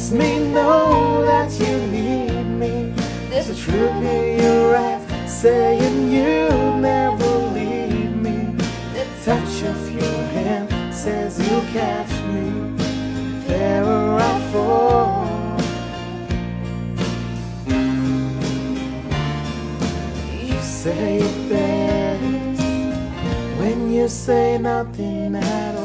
lets me know that you need me. There's a truth in your eyes saying you'll never leave me. The touch of your hand says you'll catch me if ever I fall. You say it best when you say nothing at all.